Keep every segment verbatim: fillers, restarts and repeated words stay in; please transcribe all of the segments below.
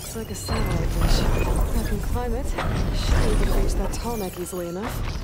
Looks like a satellite dish. If I can climb it, should be able to reach that Tallneck easily enough.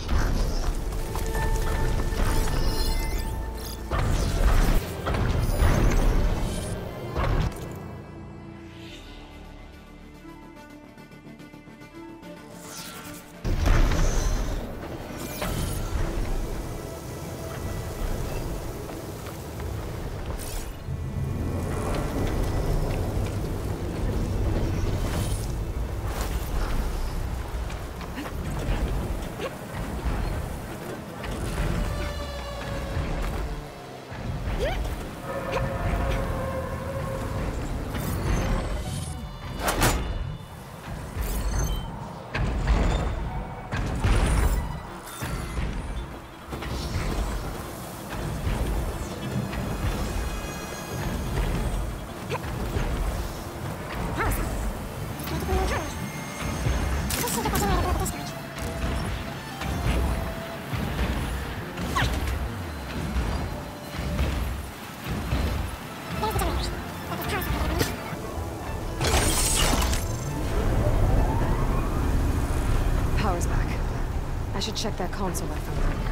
Power's back. I should check that console I found earlier.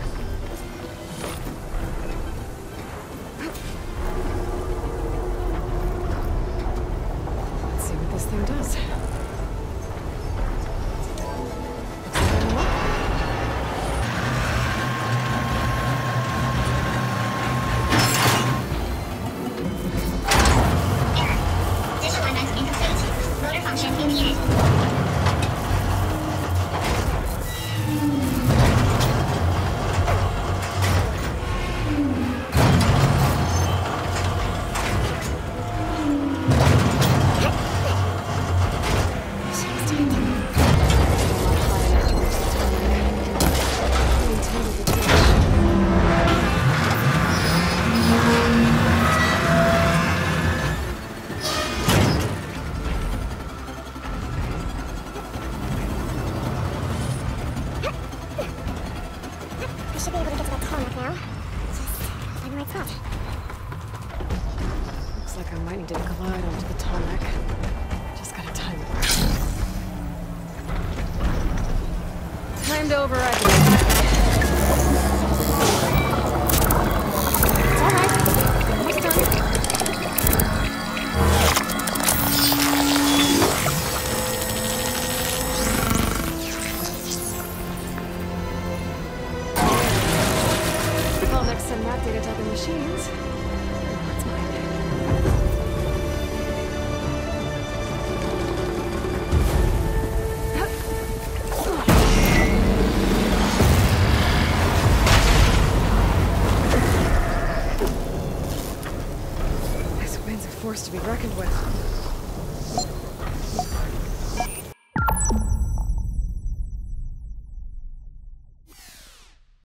Let's see what this thing does. Visual alignment incomplete. Motor function impeded. Should be able to get to that Tallneck now. Just find the right spot. Looks like I might need to glide onto the Tallneck. Just gotta time it. Time to override the It's alright. Next time. And that data tapping machines. That's mine. This wind's a force to be reckoned with.